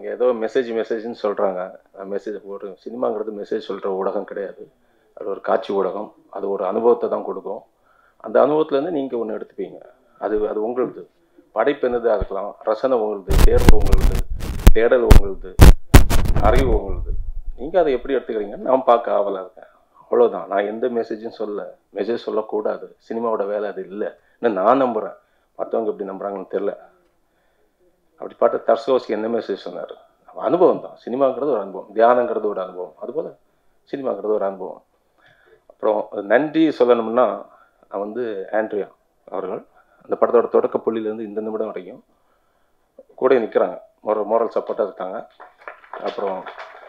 ஏதோ மெசேஜ்னு சொல்கிறாங்க. மெசேஜ் ஒரு சினிமாங்கிறது மெசேஜ் சொல்கிற ஊடகம் கிடையாது. அது ஒரு காட்சி ஊடகம். அது ஒரு அனுபவத்தை தான் கொடுக்கும். அந்த அனுபவத்துலேருந்து நீங்கள் ஒன்று எடுத்துப்பீங்க. அது அது உங்களுது. படைப்பு என்னதாக இருக்கலாம், ரசனை உங்களுது, தேர்வு உங்களுது, தேடல் உங்களுது, அறிவு உங்களுது. நீங்கள் அதை எப்படி எடுத்துக்கிறீங்கன்னு நான் பார்க்க ஆவலாக இருக்கேன். அவ்வளோதான். நான் எந்த மெசேஜும் மெசேஜ் சொல்லக்கூடாது. சினிமாவோட வேலை அது இல்லை. நான் நம்புகிறேன். மற்றவங்க எப்படி நம்புகிறாங்கன்னு தெரில. அப்படி பார்த்து தர்ஸ்கோஸ்கி என்ன மெசேஜ் சொன்னார்? அனுபவம் தான். சினிமாங்கிறது ஒரு அனுபவம், தியானங்கிறது ஒரு அனுபவம், அதுபோல் சினிமாங்கிறது ஒரு அனுபவம். அப்புறம் நன்றி சொல்லணும்னா நான் வந்து ஆண்ட்ரியா அவர்கள் அந்த படத்தோட தொடக்க புள்ளியிலேருந்து இந்த நிமிடம் வரைக்கும் கூட நிற்கிறாங்க. மோரல் சப்போர்ட்டாக இருக்காங்க. அப்புறம்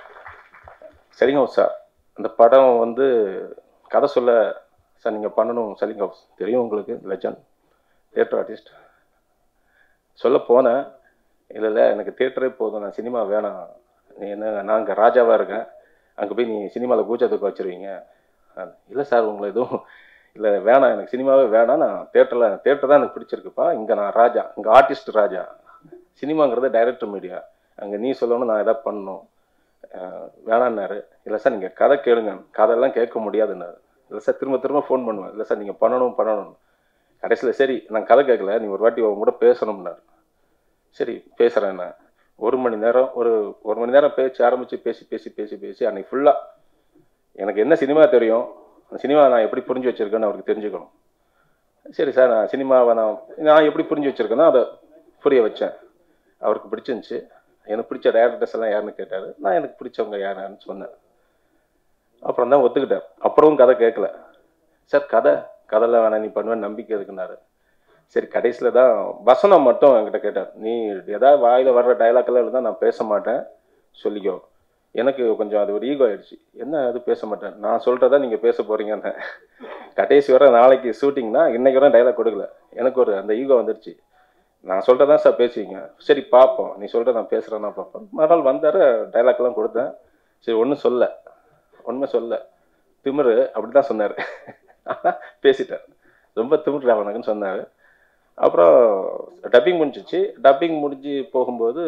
செலிங் ஹவுஸ் சார், அந்த படம் வந்து கதை சொல்ல சார் நீங்கள் பண்ணணும். செலிங் ஹவுஸ் தெரியும் உங்களுக்கு, லெஜண்ட் தியேட்டர் ஆர்டிஸ்ட். சொல்ல போனேன், இல்லை எனக்கு தியேட்டரே போதும், நான் சினிமா வேணாம், நீ என்ன, நான் இங்கே ராஜாவாக இருக்கேன், அங்கே போய் நீ சினிமாவில் கூச்சத்துக்கு வச்சுருவீங்க. இல்லை சார் உங்களை எதுவும் இல்லை, வேணாம், எனக்கு சினிமாவே வேணாம், நான் தேட்டர் தான் எனக்கு பிடிச்சிருக்குப்பா, இங்கே நான் ராஜா, இங்கே ஆர்டிஸ்ட் ராஜா, சினிமாங்கிறது டைரக்டர் மீடியா, அங்கே நீ சொல்லணும், நான் எதாவது பண்ணணும், வேணான்னாரு. இல்லை சார் நீங்கள் கதை கேளுங்க, கதையெல்லாம் கேட்க முடியாதுன்னாரு. இல்லை சார் திரும்ப ஃபோன் பண்ணுவேன், இல்லை சார் நீங்கள் பண்ணணும். கடைசியில் சரி நான் கதை கேட்கல, நீ ஒரு வாட்டி உங்க கூட பேசணும்னாரு. சரி பேசுகிறேன். நான் ஒரு மணி நேரம் பேச்சு ஆரம்பித்து பேசி அன்னைக்கு ஃபுல்லாக எனக்கு என்ன சினிமா தெரியும், அந்த சினிமா நான் எப்படி புரிஞ்சு வச்சுருக்கேன்னு அவருக்கு தெரிஞ்சுக்கணும். சரி சார், நான் சினிமாவை நான் எப்படி புரிஞ்சு வச்சுருக்கேனோ அதை புரிய வச்சேன். அவருக்கு பிடிச்சிருந்துச்சு. எனக்கு பிடிச்ச டைரக்டர்ஸ் எல்லாம் யாருன்னு கேட்டார். நான் எனக்கு பிடிச்சவங்க யாருன்னு சொன்னேன். அப்புறம் தான் ஒத்துக்கிட்டேன். அப்புறமும் கதை கேட்கல. சார் கதைலாம் வேணாம், நீ பண்ணுவேன் நம்பிக்கை இருக்குன்னாரு. சரி கடைசியில் தான் வசனம் மட்டும் என்கிட்ட கேட்டார். நீ ஏதாவது வாயில் வர்ற டைலாக்லாம் இருந்தால் நான் பேச மாட்டேன் சொல்லிக்கோ. எனக்கு கொஞ்சம் அது ஒரு ஈகோ ஆயிடுச்சு. என்ன அது பேச மாட்டேன், நான் சொல்கிறதா நீங்கள் பேச போகிறீங்கன்னு. கடைசி வர நாளைக்கு ஷூட்டிங்னா இன்றைக்கி வர டைலாக் கொடுக்கல. எனக்கு ஒரு அந்த ஈகோ வந்துடுச்சு. நான் சொல்கிறதான் சார் பேசுவீங்க, சரி பார்ப்போம், நீ சொல்கிற நான் பேசுகிறேன்னா பார்ப்போம். மறுநாள் வந்தார், டைலாக்லாம் கொடுத்தேன். சரி ஒன்றுமே சொல்ல திமிரு அப்படி தான் சொன்னார். பேசிட்டார், ரொம்ப திமிரு அவனுக்குன்னு சொன்னார். அப்புறம் டப்பிங் முடிஞ்சு போகும்போது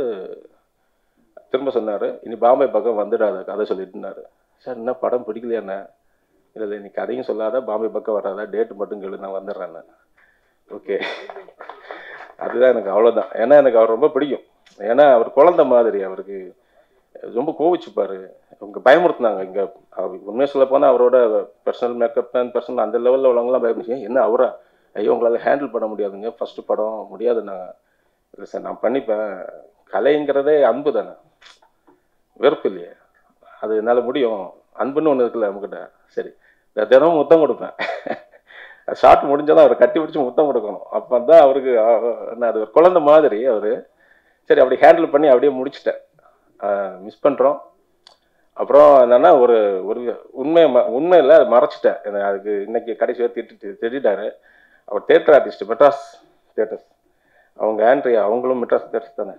திரும்ப சொன்னார், இனி பாம்பே பக்கம் வந்துடாத கதை சொல்லிட்டு இருந்தார். சார் என்ன படம் பிடிக்கலையா என்ன? இல்லை நீ கதையும் சொல்லாத, பாம்பே பக்கம் வராத, டேட்டு மட்டும் கேளு, நான் வந்துடுறேன். ஓகே, அதுதான் எனக்கு அவ்வளோதான். ஏன்னா எனக்கு அவர் ரொம்ப பிடிக்கும். ஏன்னா அவர் குழந்தை மாதிரி, அவருக்கு ரொம்ப கோவிச்சுப்பார். அவங்க பயமுறுத்தினாங்க இங்கே. உண்மையை சொல்ல போனால் அவரோட பர்சனல் மேக்கப் பர்சனல் அந்த லெவலில் உள்ளவங்களாம் பயப்படுச்சு. என்ன அவரா, ஐயோ உங்களால் ஹேண்டில் பண்ண முடியாதுங்க, ஃபஸ்ட்டு படம் முடியாதுன்னாங்க. இல்லை சார் நான் பண்ணிப்பேன், கலைங்கிறதே அன்பு தானே, வெறுப்பு இல்லையே, அது என்னால் முடியும், அன்புன்னு ஒன்று இருக்குல்ல நம்மக்கிட்ட. சரி தினமும் முத்தம் கொடுப்பேன். ஷார்ட் முடிஞ்சாலும் அவரை கட்டி பிடிச்சி முத்தம் கொடுக்கணும். அப்போ தான் அவருக்கு அது ஒரு குழந்தை மாதிரி அவர். சரி அப்படி ஹேண்டில் பண்ணி அப்படியே முடிச்சிட்டேன். மிஸ் பண்ணுறோம். அப்புறம் என்னென்னா ஒரு உண்மையில் அதை மறைச்சிட்டேன். அதுக்கு இன்னைக்கு கடைசி திட்டாரு. அவர் தியேட்டர் ஆர்டிஸ்ட், மெட்ராஸ் தியேட்டர்ஸ், அவங்க ஆண்ட்ரியா அவங்களும் மெட்ராஸ் தியேட்டர்ஸ் தானே.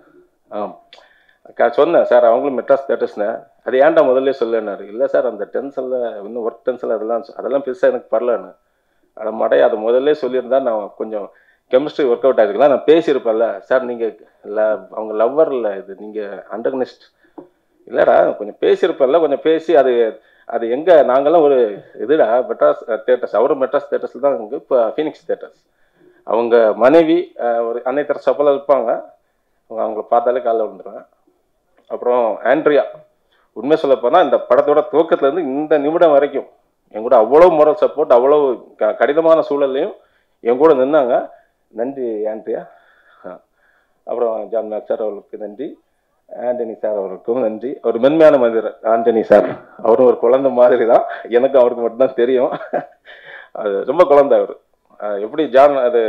சொன்னேன் சார் அவங்களும் மெட்ராஸ் தியேட்டர்ஸ்னு. அது ஏன்டா முதல்ல சொல்லனாரு. இல்லை சார் அந்த டென்ஷனில் இன்னும் ஒர்க் டென்ஷனில் அதெல்லாம் பெருசாக எனக்கு பரலன்னு. அதை மடைய அதை முதல்ல சொல்லியிருந்தா நான் கொஞ்சம் கெமிஸ்ட்ரி ஒர்க் அவுட் ஆகிருக்கலாம், நான் பேசியிருப்பேன்ல. சார் நீங்கள் இல்லை அவங்க லவ்வர் இல்லை, இது நீங்கள் அண்டர்கனிஸ்ட் இல்லைடா, கொஞ்சம் பேசியிருப்பேன்ல, கொஞ்சம் பேசி அது எங்கே நாங்கள்லாம் ஒரு இதுடா மெட்ராஸ் தியேட்டர்ஸ், அவரும் மெட்ராஸ் தியேட்டர்ஸில் தான் இங்கே இப்போ ஃபீனிக்ஸ் தியேட்டர்ஸ். அவங்க மனைவி ஒரு அன்னை தர சப்பலாக இருப்பாங்க, அவங்கள பார்த்தாலே காலைல விழுந்துருவேன். அப்புறம் ஆண்ட்ரியா, உண்மை சொல்ல போனால் இந்த படத்தோட துவக்கத்துலேருந்து இந்த நிமிடம் வரைக்கும் என் கூட அவ்வளோ மோரல் சப்போர்ட், அவ்வளோ கடினமான சூழல்லையும் என் கூட நின்னாங்க. நன்றி ஆண்ட்ரியா. அப்புறம் ஜான் மேக் சார் அவர்களுக்கு நன்றி, ஆண்டனி சார் அவர்களுக்கும் நன்றி. ஒரு மென்மையான மனிதர் ஆண்டனி சார், அவரும் ஒரு குழந்தை மாதிரி தான், எனக்கு அவருக்கு மட்டும்தான் தெரியும். அது ரொம்ப குழந்தை அவர். எப்படி ஜான் அது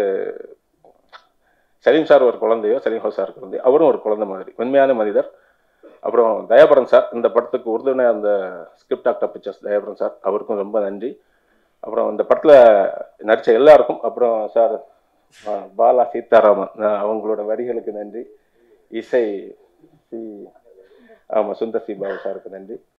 சலீம் சார் ஒரு குழந்தையோ, சலீம் ஹவுஸ் சார் குழந்தை, அவரும் ஒரு குழந்தை மாதிரி மென்மையான மனிதர். அப்புறம் தயாபரன் சார், இந்த படத்துக்கு உறுதுணை அந்த script actor pictures Dhayabaran sir, அவருக்கும் ரொம்ப நன்றி. அப்புறம் இந்த படத்தில் நடித்த எல்லாருக்கும், அப்புறம் சார் பாலா சீதாராமன் அவங்களோட வரிகளுக்கு நன்றி. இசை ஆமாம் சுந்தர் சி பாபு சாருக்கு நன்றி.